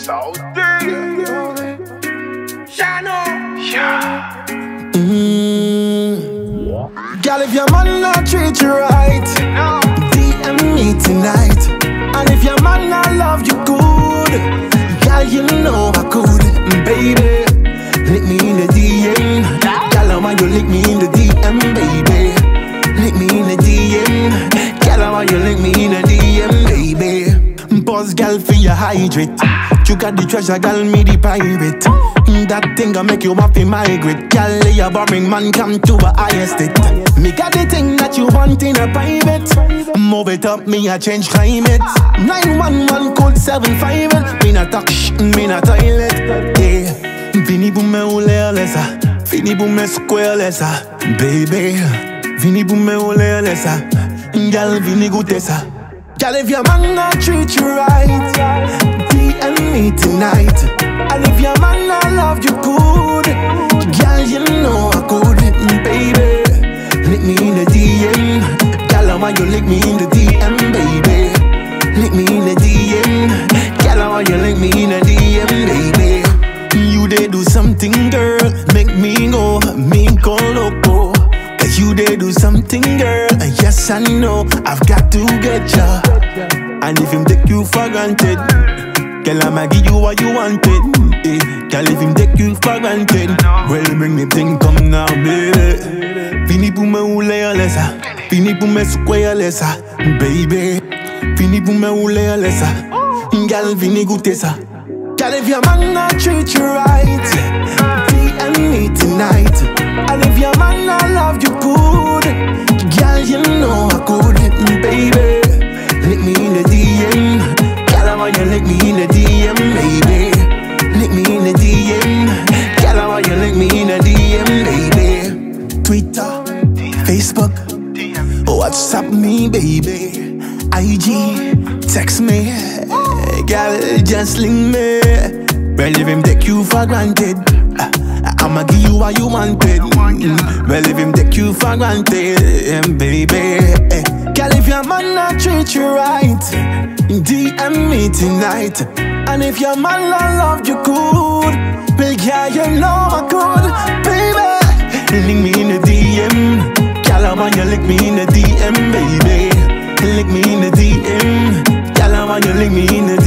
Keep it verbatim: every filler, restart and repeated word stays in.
Yeah. Mm. Girl, if your man not treat you right, D M me tonight. And if your man not love you good, girl, you know I could. Baby, lick me in the D M. Girl, I want you lick me in the D M, baby. Lick me in the D M. Girl, I want you lick me in the D M, baby. Boss, girl, for your hydrate. You got the treasure, girl, me the pirate. That thing I make you happy migrate. Girl, lay your boring man come to a higher state. Me got the thing that you want in a private. Move it up, me a change climate. nine one one code seven five. Me not talk shit, me not toilet. Yeah. Vini pou me ou le lesa. Vini pou me square lesa. Baby, vini pou me ou le lesa. Girl, vini goute sa. Girl, if your man not treat you right, D M me tonight. And if your man not love you good, girl, you know I could. Baby, lick me in the D M. Girl, I want you lick me in the D M, baby. Lick me in the D M. Girl, I want you lick me in the D M, baby. You they do something, girl, make me go, me go loco. You they do something, girl, and yes I know I've got to get ya. And if him take you for granted, girl, I'ma give you what you wanted. Eh, girl, if him take you for granted, well, bring the thing come now, baby. Fini pou me ou le lesa, fini pou me square lesa, baby. Fini pou me ou le lesa, girl, fini goute sa. Girl, if your man not treat you right, D M me tonight. And if your man not love you good, girl, you know I could. Baby, lick me in the D M. Girl, I want you lick me in the D M, baby. Lick me in the D M. Girl, I want you lick me in the D M, baby. Twitter, Facebook, WhatsApp me, baby. I G, text me, girl, just link me. Well, if him take you for granted, I'ma give you what you wanted. Well, if him take you for granted, baby. Girl, if your man not treat you right, D M me tonight. And if your man not love you good, well, yeah, you know I could. Baby, lick me in the D M. Girl, I want you lick me in the D M, baby. Lick me in the D M. Girl, I want you lick me in the